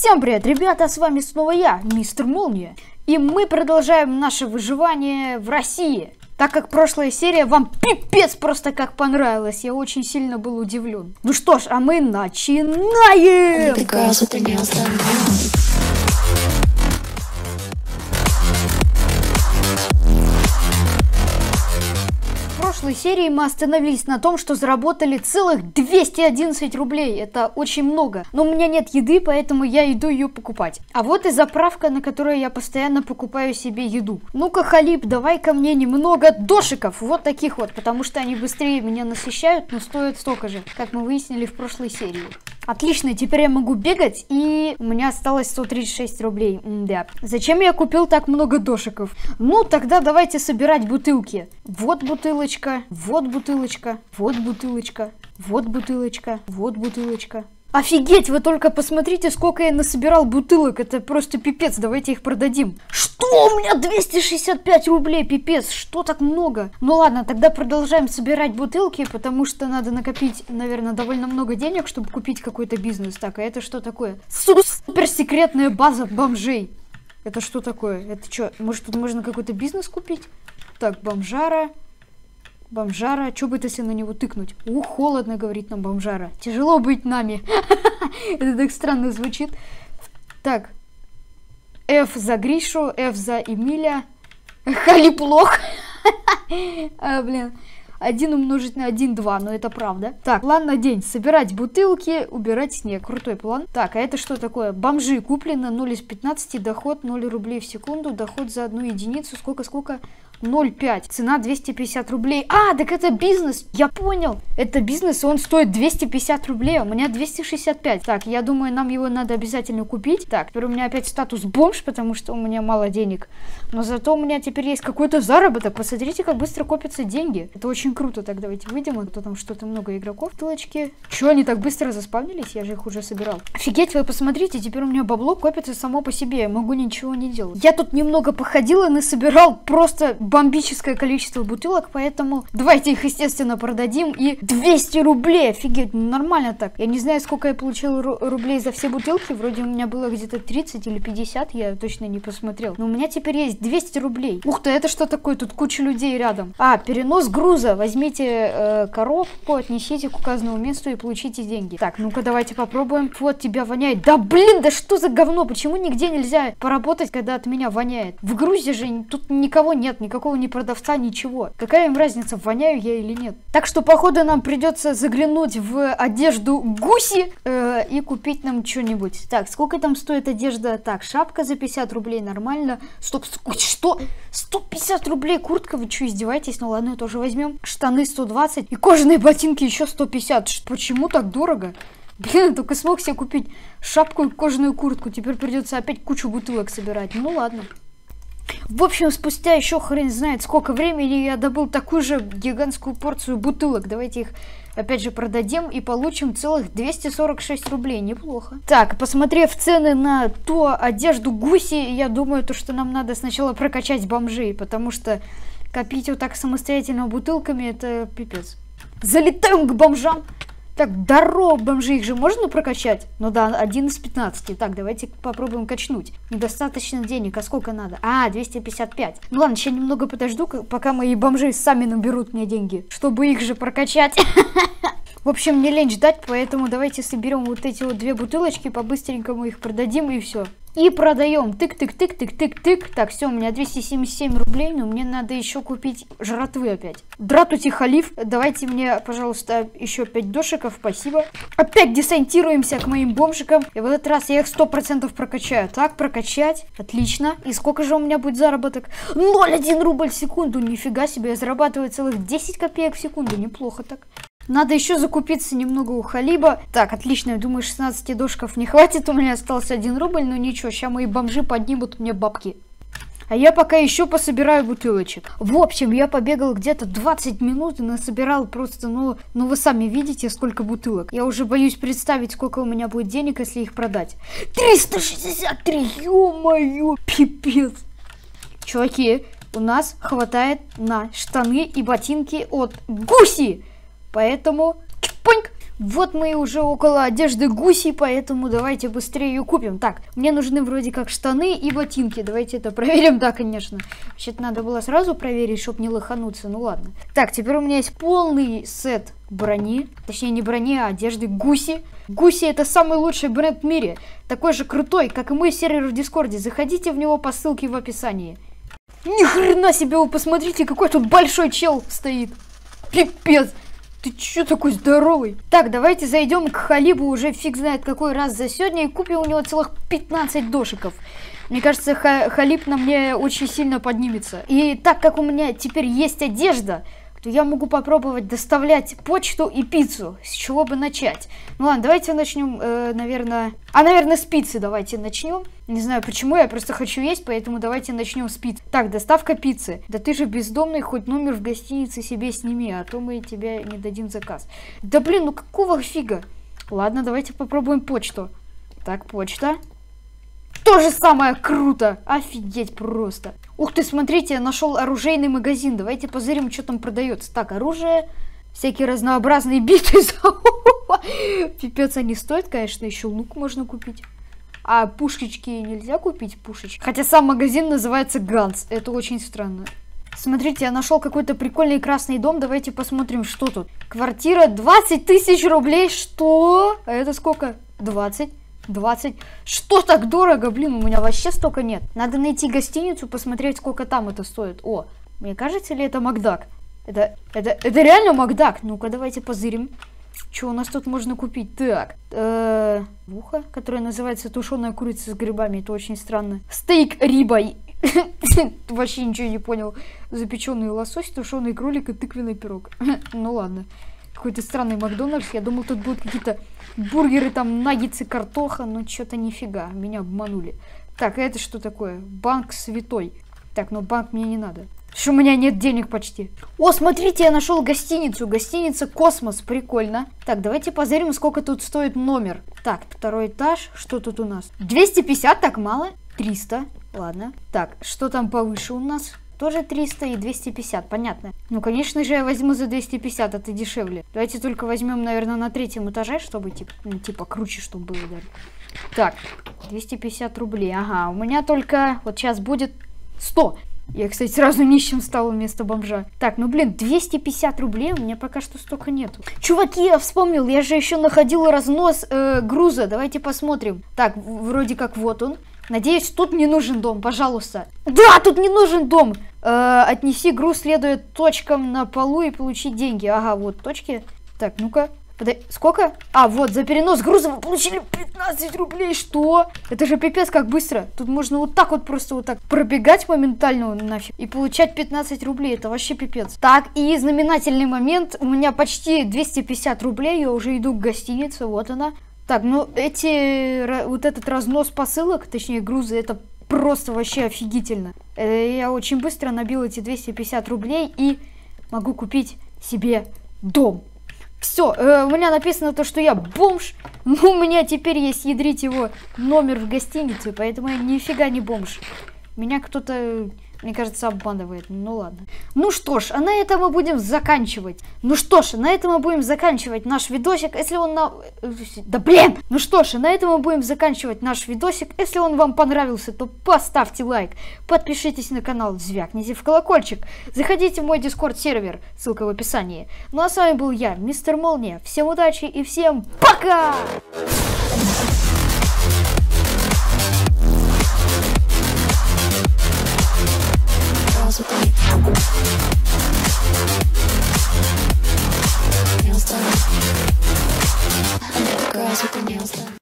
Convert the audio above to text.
Всем привет, ребята, с вами снова я, Мистер Молния. И мы продолжаем наше выживание в России. Так как прошлая серия вам пипец просто как понравилась, я очень сильно был удивлен. Ну что ж, а мы начинаем! В прошлой серии мы остановились на том, что заработали целых 211 рублей. Это очень много. Но у меня нет еды, поэтому я иду ее покупать. А вот и заправка, на которой я постоянно покупаю себе еду. Ну-ка, Халиб, давай ко мне немного дошиков. Вот таких вот, потому что они быстрее меня насыщают, но стоят столько же, как мы выяснили в прошлой серии. Отлично, теперь я могу бегать, и у меня осталось 136 рублей. Да. Зачем я купил так много дошиков? Ну, тогда давайте собирать бутылки. Вот бутылочка, вот бутылочка, вот бутылочка, вот бутылочка, вот бутылочка. Офигеть, вы только посмотрите, сколько я насобирал бутылок. Это просто пипец, давайте их продадим. Что? У меня 265 рублей, пипец, что так много? Ну ладно, тогда продолжаем собирать бутылки, потому что надо накопить, наверное, довольно много денег, чтобы купить какой-то бизнес. Так, а это что такое? Суперсекретная база бомжей. Это что такое? Это что, может тут можно какой-то бизнес купить? Так, бомжара. Бомжара, что бы это если на него тыкнуть? Холодно, говорит нам бомжара. Тяжело быть нами. Это так странно звучит. Так. F за Гришу, F за Эмиля. Халиб лох. Блин. 1 умножить на 1, 2, но это правда. Так, план на день. Собирать бутылки, убирать снег. Крутой план. Так, а это что такое? Бомжи куплено, 0 из 15, доход 0 рублей в секунду, доход за 1 единицу. Сколько? 0,5. Цена 250 рублей. А, так это бизнес. Я понял. Это бизнес, и он стоит 250 рублей. У меня 265. Так, я думаю, нам его надо обязательно купить. Так, теперь у меня опять статус бомж, потому что у меня мало денег. Но зато у меня теперь есть какой-то заработок. Посмотрите, как быстро копятся деньги. Это очень круто. Так, давайте выйдем. А то там что-то много игроков. Тылочки. Чё, они так быстро заспавнились? Я же их уже собирал. Офигеть, вы посмотрите. Теперь у меня бабло копится само по себе. Я могу ничего не делать. Я тут немного походил и насобирал просто бомбическое количество бутылок, поэтому давайте их, естественно, продадим. И 200 рублей, офигеть, ну нормально так. Я не знаю, сколько я получил рублей за все бутылки, вроде у меня было где-то 30 или 50, я точно не посмотрел. Но у меня теперь есть 200 рублей. Ух ты, это что такое? Тут куча людей рядом. А, перенос груза. Возьмите коробку, отнесите к указанному месту и получите деньги. Так, ну-ка давайте попробуем. Вот, тебя воняет. Да блин, да что за говно? Почему нигде нельзя поработать, когда от меня воняет? В Грузии же тут никого нет, никакого ни продавца, ничего. Какая им разница, воняю я или нет? Так что, походу, нам придется заглянуть в одежду Гуси и купить нам что-нибудь. Так, сколько там стоит одежда? Так, шапка за 50 рублей, нормально. Стоп, что? 150 рублей куртка? Вы что, издеваетесь? Ну ладно, тоже возьмем. Штаны 120 и кожаные ботинки еще 150. Почему так дорого? Блин, я только смог себе купить шапку и кожаную куртку. Теперь придется опять кучу бутылок собирать. Ну ладно. В общем, спустя еще хрен знает сколько времени я добыл такую же гигантскую порцию бутылок. Давайте их опять же продадим и получим целых 246 рублей. Неплохо. Так, посмотрев цены на ту одежду Гуси, я думаю, то, что нам надо сначала прокачать бомжей, потому что копить вот так самостоятельно бутылками — это пипец. Залетаем к бомжам. Так, здорово, бомжи, их же можно прокачать? Ну да, 1 из 15. Так, давайте попробуем качнуть. Недостаточно денег, а сколько надо? А, 255. Ну ладно, еще немного подожду, пока мои бомжи сами наберут мне деньги, чтобы их же прокачать. В общем, мне лень ждать, поэтому давайте соберем вот эти вот 2 бутылочки, по-быстренькому их продадим и все. И продаем. Тык-тык-тык-тык-тык-тык. Так, все, у меня 277 рублей, но мне надо еще купить жратвы опять. Дратути халиф, давайте мне, пожалуйста, еще 5 дошиков, спасибо. Опять десантируемся к моим бомжикам. И в этот раз я их 100% прокачаю. Так, прокачать. Отлично. И сколько же у меня будет заработок? 0,1 рубль в секунду. Нифига себе, я зарабатываю целых 10 копеек в секунду. Неплохо так. Надо еще закупиться немного у Халиба. Так, отлично, я думаю, 16 дошков не хватит. У меня остался 1 рубль, но ничего, сейчас мои бомжи поднимут мне бабки. А я пока еще пособираю бутылочек. В общем, я побегал где-то 20 минут и насобирал просто, ну вы сами видите, сколько бутылок. Я уже боюсь представить, сколько у меня будет денег, если их продать. 363, ё-моё, пипец. Чуваки, у нас хватает на штаны и ботинки от Гуси. Поэтому, чпоньк, Вот мы уже около одежды Гуси, поэтому давайте быстрее ее купим. Так, мне нужны вроде как штаны и ботинки. Давайте это проверим, да, конечно. Вообще-то надо было сразу проверить, чтобы не лохануться. Ну ладно. Так, теперь у меня есть полный сет брони. Точнее, не брони, а одежды Гуси. Гуси — это самый лучший бренд в мире. Такой же крутой, как и мой сервер в Дискорде. Заходите в него по ссылке в описании. Ни хрена себе, вы посмотрите, какой тут большой чел стоит. Пипец. Ты чё такой здоровый? Так, давайте зайдем к Халибу уже фиг знает какой раз за сегодня и купим у него целых 15 дошиков. Мне кажется, Халиб на мне очень сильно поднимется. И так как у меня теперь есть одежда, то я могу попробовать доставлять почту и пиццу. С чего бы начать? Ну ладно, давайте начнем, наверное... наверное, с пиццы давайте начнем. Не знаю почему, я просто хочу есть, поэтому давайте начнем с пиццы. Так, доставка пиццы. Да ты же бездомный, хоть номер в гостинице себе сними, а то мы тебе не дадим заказ. Да блин, ну какого фига? Ладно, давайте попробуем почту. Так, почта. То же самое, круто! Офигеть просто! Ух ты, смотрите, я нашел оружейный магазин. Давайте позырим, что там продается. Так, оружие, всякие разнообразные биты. Пипец, они стоят, конечно, еще лук можно купить. А пушечки нельзя купить, пушечки. Хотя сам магазин называется Ганс. Это очень странно. Смотрите, я нашел какой-то прикольный красный дом. Давайте посмотрим, что тут. Квартира 20 тысяч рублей. Что? А это сколько? 20. Что так дорого? Блин, у меня вообще столько нет. Надо найти гостиницу, посмотреть, сколько там это стоит. О, мне кажется, ли это Макдак? Это реально Макдак? Ну-ка, давайте позырим. Что у нас тут можно купить? Так, ухо, которое называется тушеная курица с грибами. Это очень странно. Стейк рибой. Вообще ничего не понял. Запеченный лосось, тушеный кролик и тыквенный пирог. Ну ладно. Какой-то странный Макдональдс. Я думал, тут будут какие-то бургеры, там, наггетсы, картоха. Но что-то нифига. Меня обманули. Так, это что такое? Банк святой. Так, ну банк мне не надо. Что у меня нет денег почти. О, смотрите, я нашел гостиницу. Гостиница Космос. Прикольно. Так, давайте позырим, сколько тут стоит номер. Так, второй этаж. Что тут у нас? 250, так мало? 300. Ладно. Так, что там повыше у нас? Тоже 300 и 250, понятно. Ну, конечно же, я возьму за 250, это дешевле. Давайте только возьмем, наверное, на 3-м этаже, чтобы, типа, круче, чтобы было даже. Так, 250 рублей. Ага, у меня только вот сейчас будет 100. Я, кстати, сразу нищим стал вместо бомжа. Так, ну, блин, 250 рублей у меня пока что столько нету. Чуваки, я вспомнил, я же еще находил разнос груза. Давайте посмотрим. Так, вроде как вот он. Надеюсь, тут не нужен дом, пожалуйста. Да, тут не нужен дом. Отнеси груз, следуя точкам на полу и получить деньги. Ага, вот точки. Так, ну-ка. Сколько? А, вот, за перенос груза вы получили 15 рублей. Что? Это же пипец как быстро. Тут можно вот так вот просто вот так пробегать моментально нафиг и получать 15 рублей. Это вообще пипец. Так, и знаменательный момент. У меня почти 250 рублей. Я уже иду к гостинице. Вот она. Так, ну вот этот разнос посылок, точнее грузы, это просто вообще офигительно. Я очень быстро набил эти 250 рублей и могу купить себе дом. Все, у меня написано то, что я бомж, но у меня теперь есть, ядрить его, номер в гостинице, поэтому я нифига не бомж. Меня кто-то, мне кажется, обманывает. Ну ладно. Ну что ж, а на этом мы будем заканчивать. Наш видосик, если он нам... Да блин! Ну что ж, на этом мы будем заканчивать наш видосик. Если он вам понравился, то поставьте лайк. Подпишитесь на канал, звякните в колокольчик. Заходите в мой дискорд сервер, ссылка в описании. Ну а с вами был я, Мистер Молния. Всем удачи и всем пока! With me.